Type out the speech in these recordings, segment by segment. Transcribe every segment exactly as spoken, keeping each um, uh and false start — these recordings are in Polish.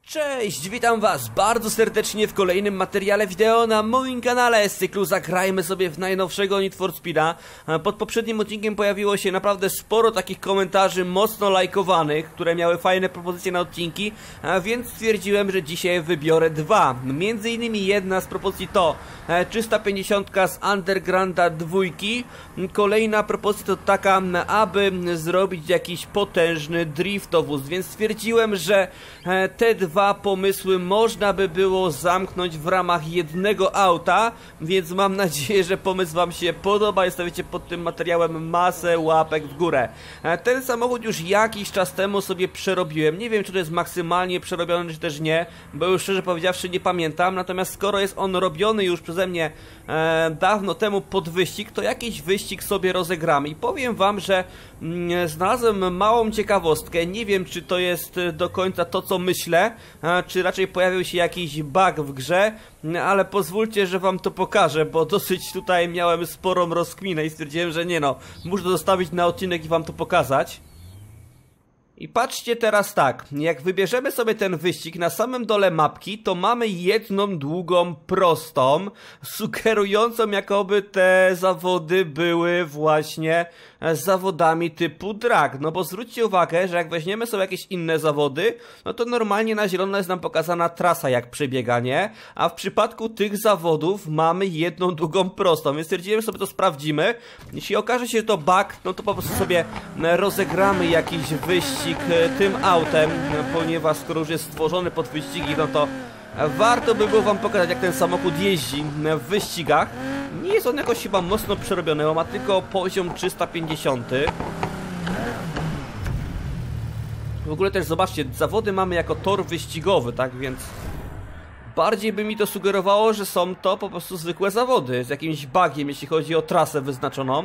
Cześć, witam was bardzo serdecznie w kolejnym materiale wideo na moim kanale z cyklu Zagrajmy sobie w najnowszego Need for Speeda. Pod poprzednim odcinkiem pojawiło się naprawdę sporo takich komentarzy mocno lajkowanych, które miały fajne propozycje na odcinki, więc stwierdziłem, że dzisiaj wybiorę dwa. Między innymi jedna z propozycji to trzysta pięćdziesiąt z Undergrounda dwójki. Kolejna propozycja to taka, aby zrobić jakiś potężny driftowóz, więc stwierdziłem, że te dwa pomysły można by było zamknąć w ramach jednego auta, więc mam nadzieję, że pomysł wam się podoba i stawicie pod tym materiałem masę łapek w górę. Ten samochód już jakiś czas temu sobie przerobiłem, nie wiem czy to jest maksymalnie przerobiony czy też nie, bo już szczerze powiedziawszy nie pamiętam, natomiast skoro jest on robiony już przeze mnie e, dawno temu pod wyścig, to jakiś wyścig sobie rozegramy i powiem wam, że mm, znalazłem małą ciekawostkę, nie wiem czy to jest do końca to co myślę, czy raczej pojawił się jakiś bug w grze, ale pozwólcie, że wam to pokażę, bo dosyć tutaj miałem sporą rozkminę i stwierdziłem, że nie no, muszę to zostawić na odcinek i wam to pokazać. I patrzcie teraz tak, jak wybierzemy sobie ten wyścig na samym dole mapki, to mamy jedną długą prostą, sugerującą jakoby te zawody były właśnie zawodami typu drag. No bo zwróćcie uwagę, że jak weźmiemy sobie jakieś inne zawody, no to normalnie na zielono jest nam pokazana trasa jak przebiega, nie? A w przypadku tych zawodów mamy jedną długą prostą, więc stwierdziłem, że sobie to sprawdzimy. Jeśli okaże się, że to bug, no to po prostu sobie rozegramy jakiś wyścig tym autem, ponieważ skoro już jest stworzony pod wyścigi, no to warto by było wam pokazać, jak ten samochód jeździ w wyścigach. Nie jest on jakoś chyba mocno przerobiony, on ma tylko poziom trzysta pięćdziesiąt. W ogóle też zobaczcie, zawody mamy jako tor wyścigowy, tak więc bardziej by mi to sugerowało, że są to po prostu zwykłe zawody z jakimś bugiem, jeśli chodzi o trasę wyznaczoną.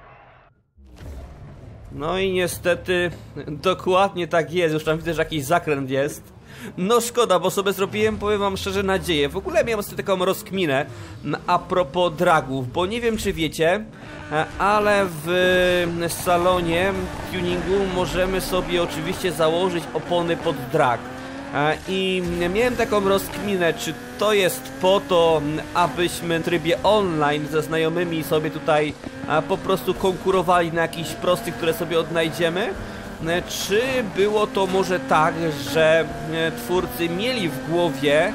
No i niestety dokładnie tak jest, już tam widzę, że jakiś zakręt jest. No szkoda, bo sobie zrobiłem, powiem wam szczerze, nadzieję. W ogóle miałem sobie taką rozkminę a propos dragów, bo nie wiem czy wiecie, ale w salonie tuningu możemy sobie oczywiście założyć opony pod drag. I miałem taką rozkminę, czy to jest po to, abyśmy w trybie online ze znajomymi sobie tutaj po prostu konkurowali na jakichś prostych, które sobie odnajdziemy, czy było to może tak, że twórcy mieli w głowie,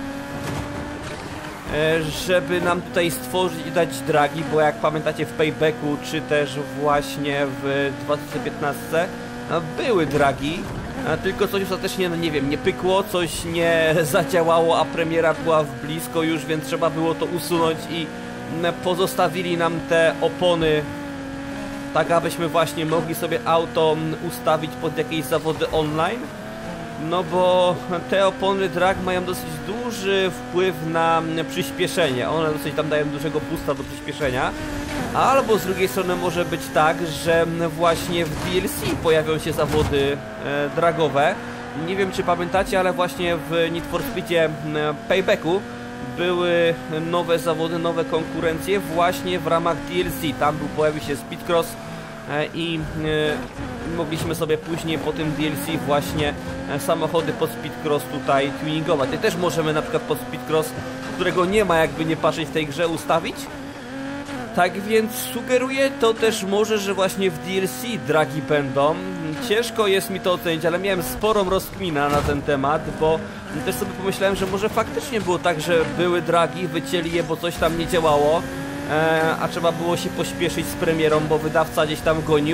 żeby nam tutaj stworzyć i dać dragi, bo jak pamiętacie w Paybacku, czy też właśnie w dwa tysiące piętnastce były dragi. Tylko coś ostatecznie, no nie wiem, nie pykło, coś nie zadziałało, a premiera była w blisko już, więc trzeba było to usunąć i pozostawili nam te opony, tak abyśmy właśnie mogli sobie auto ustawić pod jakieś zawody online. No bo te opony drag mają dosyć duży wpływ na przyspieszenie, one dosyć tam dają dużego boosta do przyspieszenia. Albo z drugiej strony może być tak, że właśnie w D L C pojawią się zawody e, dragowe. Nie wiem czy pamiętacie, ale właśnie w Need for Speedzie e, Paybacku były nowe zawody, nowe konkurencje właśnie w ramach D L C. Tam był, pojawił się Speedcross e, i e, mogliśmy sobie później po tym D L C właśnie e, samochody pod Speedcross tutaj tuningować. I też możemy na przykład pod Speedcross, którego nie ma jakby nie patrzeć w tej grze, ustawić. Tak więc sugeruję to też może, że właśnie w D L C dragi będą. Ciężko jest mi to ocenić, ale miałem sporą rozkminę na ten temat, bo też sobie pomyślałem, że może faktycznie było tak, że były dragi, wycięli je, bo coś tam nie działało, e, a trzeba było się pośpieszyć z premierą, bo wydawca gdzieś tam gonił.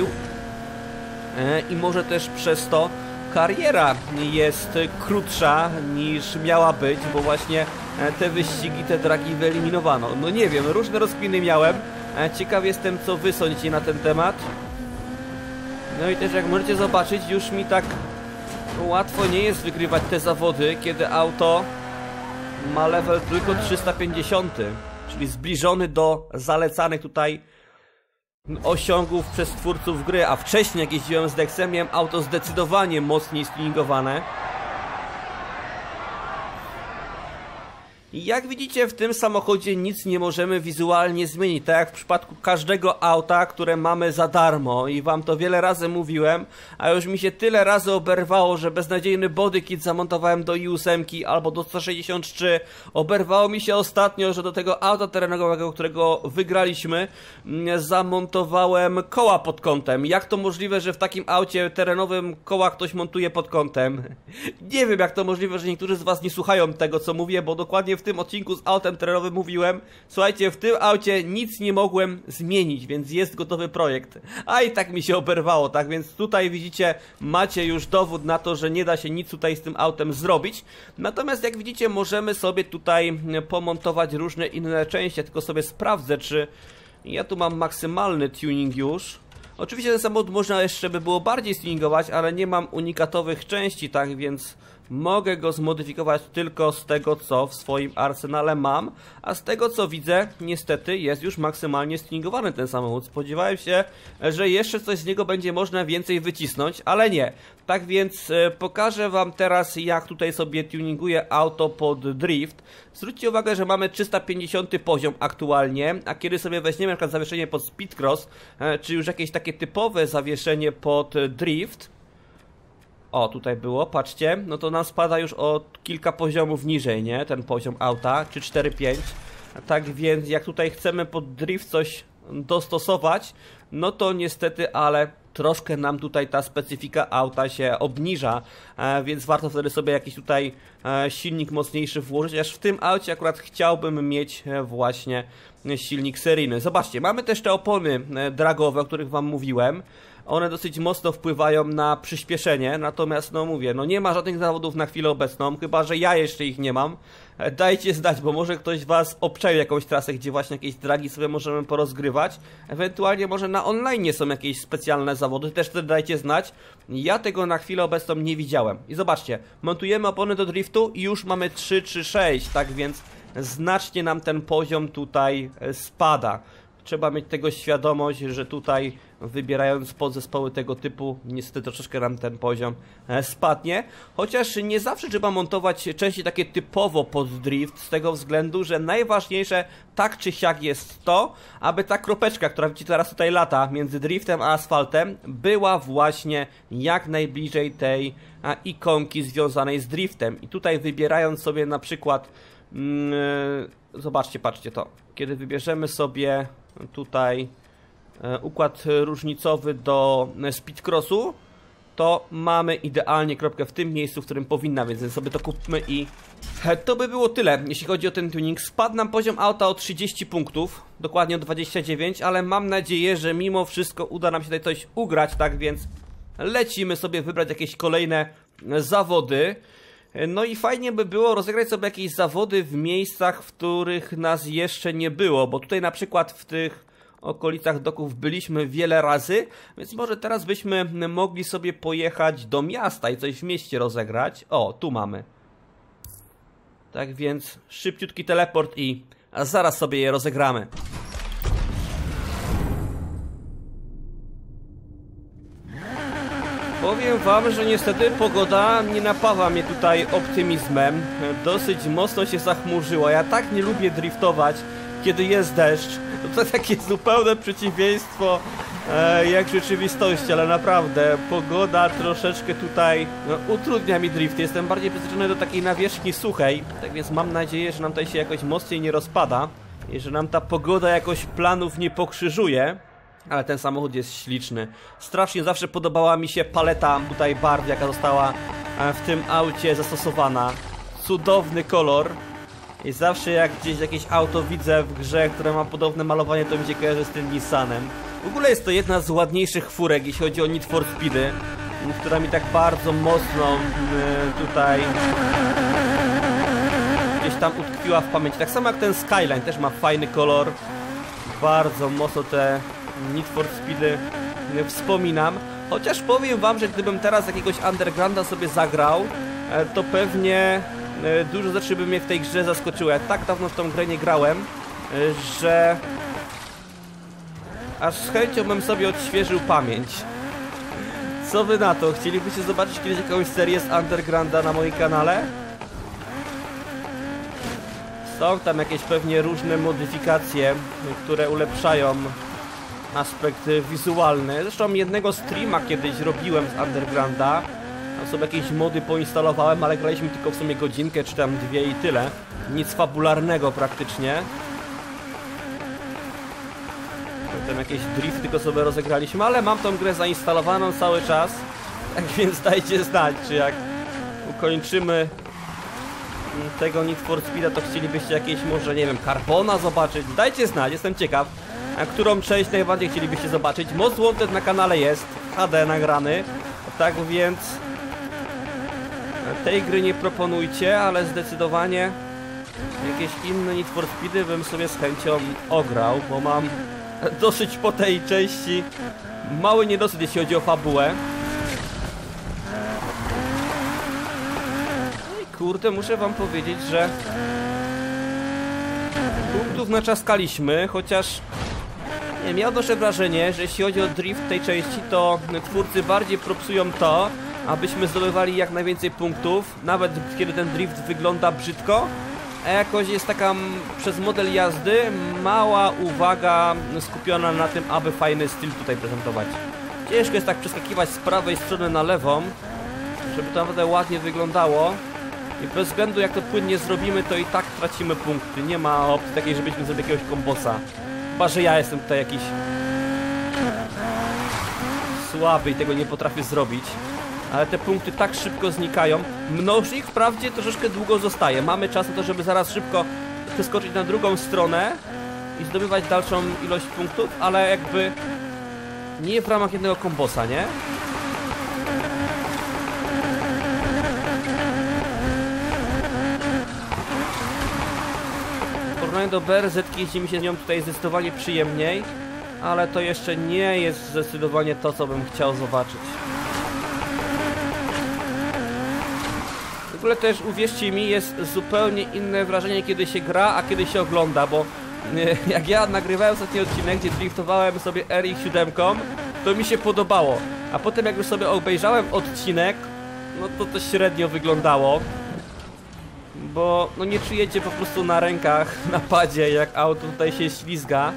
E, I może też przez to kariera jest krótsza niż miała być, bo właśnie te wyścigi, te dragi wyeliminowano. No nie wiem, różne rozkminy miałem. Ciekaw jestem, co wy sądzicie na ten temat. No i też jak możecie zobaczyć, już mi tak łatwo nie jest wygrywać te zawody, kiedy auto ma level tylko trzysta pięćdziesiąt, czyli zbliżony do zalecanych tutaj osiągów przez twórców gry, a wcześniej jak jeździłem z Dexem, miałem auto zdecydowanie mocniej stuningowane. Jak widzicie, w tym samochodzie nic nie możemy wizualnie zmienić, tak jak w przypadku każdego auta, które mamy za darmo i wam to wiele razy mówiłem, a już mi się tyle razy oberwało, że beznadziejny bodykit zamontowałem do i osiem albo do sto sześćdziesiąt trzy, oberwało mi się ostatnio, że do tego auta terenowego, którego wygraliśmy, zamontowałem koła pod kątem. Jak to możliwe, że w takim aucie terenowym koła ktoś montuje pod kątem? Nie wiem, jak to możliwe, że niektórzy z was nie słuchają tego, co mówię, bo dokładnie w tym odcinku z autem terenowym mówiłem, słuchajcie, w tym aucie nic nie mogłem zmienić, więc jest gotowy projekt. A i tak mi się oberwało, tak więc tutaj widzicie, macie już dowód na to, że nie da się nic tutaj z tym autem zrobić. Natomiast jak widzicie, możemy sobie tutaj pomontować różne inne części. Ja tylko sobie sprawdzę, czy ja tu mam maksymalny tuning już. Oczywiście ten samochód można jeszcze by było bardziej stuningować, ale nie mam unikatowych części, tak więc mogę go zmodyfikować tylko z tego, co w swoim arsenale mam, a z tego, co widzę, niestety jest już maksymalnie stuningowany ten samochód. Spodziewałem się, że jeszcze coś z niego będzie można więcej wycisnąć, ale nie. Tak więc e, pokażę wam teraz, jak tutaj sobie tuninguję auto pod drift. Zwróćcie uwagę, że mamy trzysta pięćdziesiąty poziom aktualnie, a kiedy sobie weźmiemy na przykład zawieszenie pod speedcross, e, czy już jakieś takie typowe zawieszenie pod drift, o, tutaj było, patrzcie, no to nam spada już o kilka poziomów niżej, nie? Ten poziom auta, czy cztery pięć. Tak więc jak tutaj chcemy pod drift coś dostosować, no to niestety, ale troszkę nam tutaj ta specyfika auta się obniża, e, więc warto wtedy sobie jakiś tutaj e, silnik mocniejszy włożyć, aż w tym aucie akurat chciałbym mieć e, właśnie silnik seryjny. Zobaczcie, mamy też te opony e, dragowe, o których wam mówiłem. One dosyć mocno wpływają na przyspieszenie, natomiast no mówię, no nie ma żadnych zawodów na chwilę obecną, chyba że ja jeszcze ich nie mam. Dajcie znać, bo może ktoś z was obczaił jakąś trasę, gdzie właśnie jakieś dragi sobie możemy porozgrywać. Ewentualnie może na online są jakieś specjalne zawody, też wtedy dajcie znać. Ja tego na chwilę obecną nie widziałem. I zobaczcie, montujemy opony do driftu i już mamy trzy trzy sześć, tak więc znacznie nam ten poziom tutaj spada. Trzeba mieć tego świadomość, że tutaj wybierając podzespoły tego typu niestety troszeczkę nam ten poziom spadnie. Chociaż nie zawsze trzeba montować części takie typowo pod drift, z tego względu, że najważniejsze tak czy siak jest to, aby ta kropeczka, która widzicie teraz tutaj lata między driftem a asfaltem, była właśnie jak najbliżej tej ikonki związanej z driftem. I tutaj wybierając sobie na przykład yy, zobaczcie, patrzcie to, kiedy wybierzemy sobie tutaj e, układ różnicowy do speedcrossu, to mamy idealnie kropkę w tym miejscu, w którym powinna, więc sobie to kupmy i e, to by było tyle, jeśli chodzi o ten tuning. Spadł nam poziom auta o trzydzieści punktów, dokładnie o dwadzieścia dziewięć, ale mam nadzieję, że mimo wszystko uda nam się tutaj coś ugrać, tak więc lecimy sobie wybrać jakieś kolejne zawody. No i fajnie by było rozegrać sobie jakieś zawody w miejscach, w których nas jeszcze nie było, bo tutaj na przykład w tych okolicach doków byliśmy wiele razy, więc może teraz byśmy mogli sobie pojechać do miasta i coś w mieście rozegrać. O, tu mamy. Tak więc szybciutki teleport i zaraz sobie je rozegramy. Powiem wam, że niestety pogoda nie napawa mnie tutaj optymizmem. Dosyć mocno się zachmurzyła. Ja tak nie lubię driftować, kiedy jest deszcz. To takie zupełne przeciwieństwo e, jak w rzeczywistości, ale naprawdę pogoda troszeczkę tutaj no, utrudnia mi drift. Jestem bardziej przyzwyczajony do takiej nawierzchni suchej, tak więc mam nadzieję, że nam tutaj się jakoś mocniej nie rozpada i że nam ta pogoda jakoś planów nie pokrzyżuje. Ale ten samochód jest śliczny. Strasznie zawsze podobała mi się paleta tutaj barw, jaka została w tym aucie zastosowana. Cudowny kolor. I zawsze jak gdzieś jakieś auto widzę w grze, które ma podobne malowanie, to mi się kojarzy z tym Nissanem. W ogóle jest to jedna z ładniejszych furek, jeśli chodzi o Need for Speedy, która mi tak bardzo mocno tutaj gdzieś tam utkwiła w pamięci. Tak samo jak ten Skyline, też ma fajny kolor. Bardzo mocno te Need for Speedy wspominam. Chociaż powiem wam, że gdybym teraz jakiegoś undergrounda sobie zagrał, to pewnie dużo rzeczy by mnie w tej grze zaskoczyło. Ja tak dawno w tą grę nie grałem, że aż z chęcią bym sobie odświeżył pamięć. Co wy na to? Chcielibyście zobaczyć kiedyś jakąś serię z undergrounda na moim kanale? Są tam jakieś pewnie różne modyfikacje, które ulepszają aspekt wizualny. Zresztą jednego streama kiedyś robiłem z Undergrounda. Tam sobie jakieś mody poinstalowałem, ale graliśmy tylko w sumie godzinkę czy tam dwie i tyle. Nic fabularnego praktycznie. Potem jakieś drift tylko sobie rozegraliśmy, ale mam tą grę zainstalowaną cały czas. Tak więc dajcie znać, czy jak ukończymy tego Need for Speeda, to chcielibyście jakieś może, nie wiem, Carbona zobaczyć. Dajcie znać, jestem ciekaw, a którą część najbardziej chcielibyście zobaczyć. Most Wanted na kanale jest, H D nagrany. Tak więc tej gry nie proponujcie, ale zdecydowanie jakieś inne Need for Speedy bym sobie z chęcią ograł, bo mam dosyć po tej części mały niedosyt, jeśli chodzi o fabułę. No i kurde, muszę wam powiedzieć, że punktów naczaskaliśmy, chociaż nie wiem, ja odnoszę wrażenie, że jeśli chodzi o drift tej części, to twórcy bardziej propsują to, abyśmy zdobywali jak najwięcej punktów, nawet kiedy ten drift wygląda brzydko, a jakoś jest taka przez model jazdy mała uwaga skupiona na tym, aby fajny styl tutaj prezentować. Ciężko jest tak przeskakiwać z prawej strony na lewą, żeby to naprawdę ładnie wyglądało. I bez względu jak to płynnie zrobimy, to i tak tracimy punkty. Nie ma opcji takiej, żebyśmy zrobili jakiegoś kombosa. Chyba że ja jestem tutaj jakiś słaby i tego nie potrafię zrobić. Ale te punkty tak szybko znikają. Mnożnik wprawdzie troszeczkę długo zostaje. Mamy czas na to, żeby zaraz szybko przeskoczyć na drugą stronę i zdobywać dalszą ilość punktów, ale jakby nie w ramach jednego kombosa, nie? W porównaniu do B R Z-ki jeździ mi się z nią tutaj zdecydowanie przyjemniej, ale to jeszcze nie jest zdecydowanie to, co bym chciał zobaczyć. W ogóle też, uwierzcie mi, jest zupełnie inne wrażenie, kiedy się gra, a kiedy się ogląda, bo jak ja nagrywałem ostatni odcinek, gdzie driftowałem sobie R X siedem, to mi się podobało, a potem jak już sobie obejrzałem odcinek, no to to średnio wyglądało, bo no nie czujecie po prostu na rękach, na padzie, jak auto tutaj się ślizga,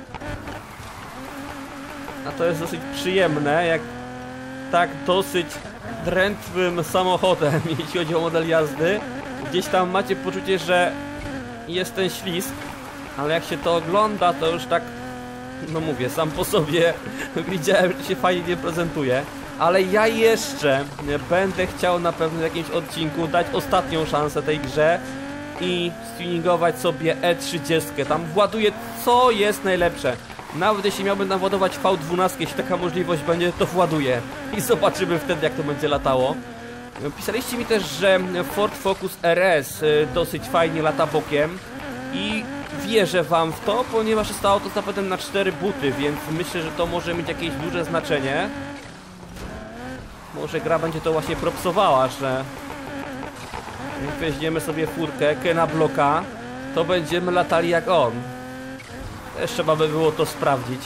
a to jest dosyć przyjemne, jak tak dosyć drętwym samochodem, jeśli chodzi o model jazdy, gdzieś tam macie poczucie, że jest ten ślizg, ale jak się to ogląda, to już tak, no mówię, sam po sobie widziałem, że się fajnie nie prezentuje, ale ja jeszcze będę chciał na pewno w jakimś odcinku dać ostatnią szansę tej grze i stuningować sobie E trzydzieści, tam właduję co jest najlepsze. Nawet jeśli miałbym tam ładować V dwanaście, jeśli taka możliwość będzie, to właduję i zobaczymy wtedy, jak to będzie latało. Pisaliście mi też, że Ford Focus R S dosyć fajnie lata bokiem i wierzę wam w to, ponieważ jest to auto z napędem na cztery buty, więc myślę, że to może mieć jakieś duże znaczenie. Może gra będzie to właśnie propsowała, że jak weźmiemy sobie furkę, Kena Blocka, to będziemy latali jak on. Też trzeba by było to sprawdzić.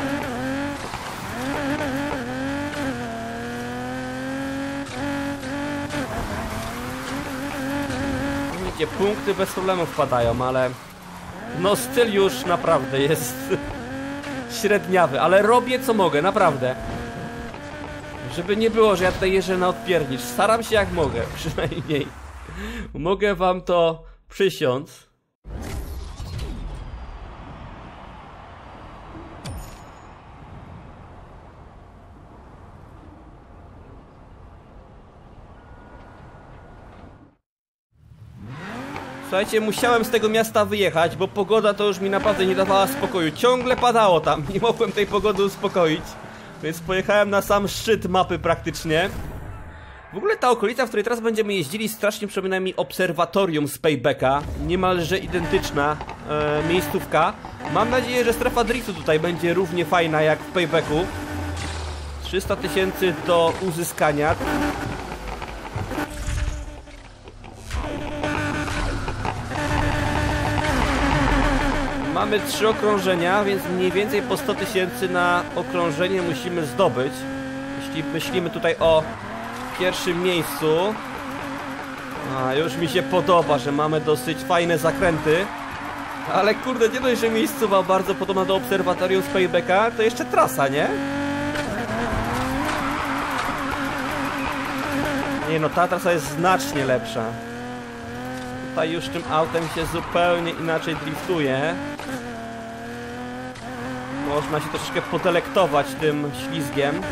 Widzicie, punkty bez problemu wpadają, ale no styl już naprawdę jest średniawy, ale robię co mogę, naprawdę. Żeby nie było, że ja tutaj jeżdżę na odpiernicz. Staram się jak mogę, przynajmniej. Mogę wam to przysiąc. Słuchajcie, musiałem z tego miasta wyjechać, bo pogoda to już mi naprawdę nie dawała spokoju. Ciągle padało tam, nie mogłem tej pogody uspokoić. Więc pojechałem na sam szczyt mapy praktycznie. W ogóle ta okolica, w której teraz będziemy jeździli, strasznie przypomina mi obserwatorium z Paybacka. Niemalże identyczna e, miejscówka. Mam nadzieję, że strefa driftu tutaj będzie równie fajna jak w Paybacku. trzysta tysięcy do uzyskania. Mamy trzy okrążenia, więc mniej więcej po sto tysięcy na okrążenie musimy zdobyć. Jeśli myślimy tutaj o pierwszym miejscu. A, już mi się podoba, że mamy dosyć fajne zakręty. Ale kurde, nie dość, że miejscowa bardzo podobna do obserwatorium z Paybacka, to jeszcze trasa, nie? Nie no, ta trasa jest znacznie lepsza. Tutaj już tym autem się zupełnie inaczej driftuje. Można się troszeczkę podelektować tym ślizgiem.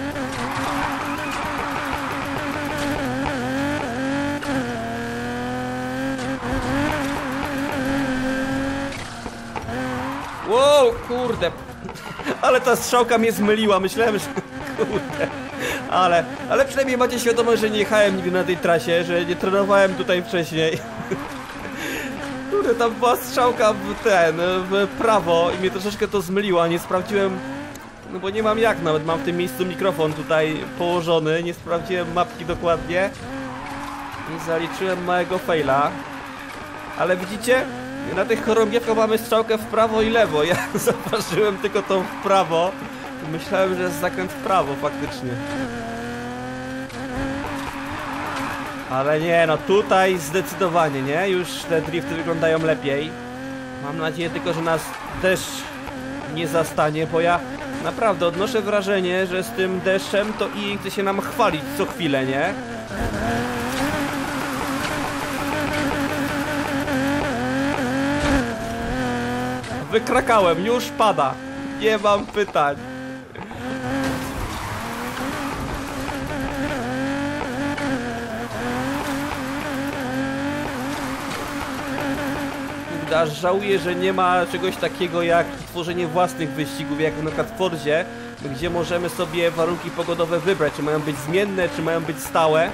Wow, kurde. Ale ta strzałka mnie zmyliła, myślałem, że... Kurde. Ale, ale przynajmniej macie świadomość, że nie jechałem nigdy na tej trasie, że nie trenowałem tutaj wcześniej. Kurde, tam była strzałka w ten, w prawo i mnie troszeczkę to zmyliła, nie sprawdziłem... No bo nie mam jak, nawet mam w tym miejscu mikrofon tutaj położony, nie sprawdziłem mapki dokładnie. I zaliczyłem małego faila. Ale widzicie? Na tych chorągiewkach mamy strzałkę w prawo i lewo. Ja zauważyłem tylko tą w prawo. Myślałem, że jest zakręt w prawo faktycznie. Ale nie, no tutaj zdecydowanie, nie? Już te drifty wyglądają lepiej. Mam nadzieję tylko, że nas deszcz nie zastanie, bo ja naprawdę odnoszę wrażenie, że z tym deszczem to i chce się nam chwalić co chwilę, nie? Wykrakałem, już pada. Nie mam pytań. Aż żałuję, że nie ma czegoś takiego jak tworzenie własnych wyścigów, jak na przykład w Fordzie, gdzie możemy sobie warunki pogodowe wybrać, czy mają być zmienne, czy mają być stałe.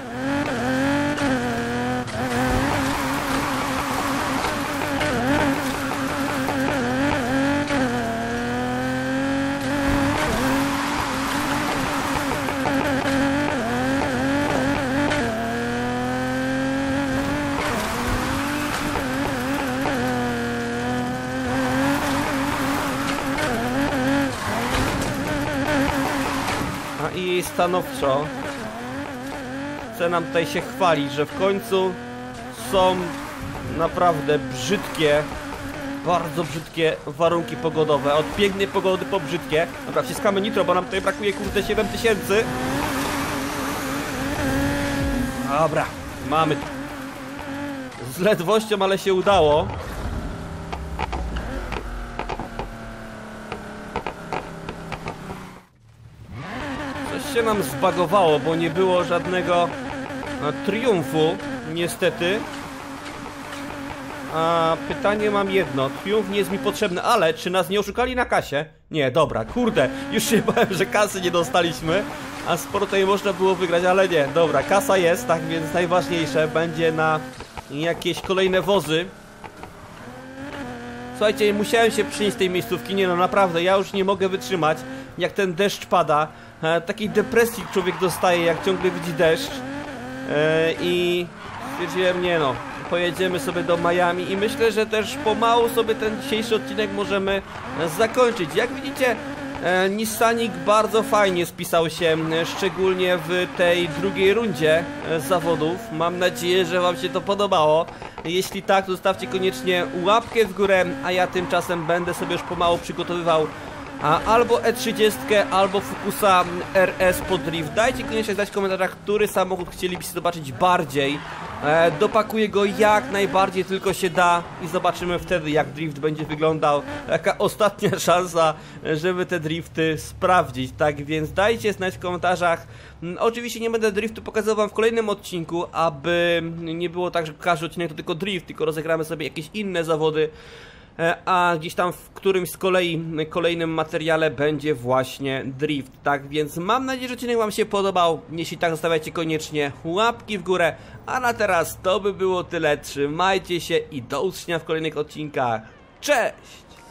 I stanowczo chce nam tutaj się chwalić, że w końcu są naprawdę brzydkie, bardzo brzydkie warunki pogodowe. Od pięknej pogody po brzydkie. Dobra, wciskamy nitro, bo nam tutaj brakuje kurde siedem tysięcy. Dobra, mamy to. Z ledwością, ale się udało. Się nam zbagowało, bo nie było żadnego a, triumfu, niestety. A pytanie mam jedno, triumf nie jest mi potrzebny, ale czy nas nie oszukali na kasie? Nie, dobra, kurde, już się bałem, że kasy nie dostaliśmy, a sporo tutaj można było wygrać, ale nie, dobra, kasa jest, tak więc najważniejsze będzie na jakieś kolejne wozy. Słuchajcie, musiałem się przynieść z tej miejscówki, nie no naprawdę, ja już nie mogę wytrzymać, jak ten deszcz pada. E, takiej depresji człowiek dostaje, jak ciągle widzi deszcz. E, I stwierdziłem, nie no, pojedziemy sobie do Miami i myślę, że też pomału sobie ten dzisiejszy odcinek możemy zakończyć. Jak widzicie, e, Nissanik bardzo fajnie spisał się, e, szczególnie w tej drugiej rundzie e, zawodów. Mam nadzieję, że wam się to podobało. Jeśli tak, to zostawcie koniecznie łapkę w górę, a ja tymczasem będę sobie już pomału przygotowywał A albo E trzydzieści, albo Focusa R S pod drift. Dajcie koniecznie znać w komentarzach, który samochód chcielibyście zobaczyć bardziej. e, Dopakuję go jak najbardziej tylko się da i zobaczymy wtedy, jak drift będzie wyglądał. Taka ostatnia szansa, żeby te drifty sprawdzić. Tak więc dajcie znać w komentarzach. Oczywiście nie będę driftu pokazywał wam w kolejnym odcinku, aby nie było tak, że każdy odcinek to tylko drift, tylko rozegramy sobie jakieś inne zawody. A gdzieś tam w którymś z kolei kolejnym materiale będzie właśnie drift. Tak więc mam nadzieję, że odcinek wam się podobał. Jeśli tak, zostawiajcie koniecznie łapki w górę. A na teraz to by było tyle. Trzymajcie się i do usłyszenia w kolejnych odcinkach. Cześć!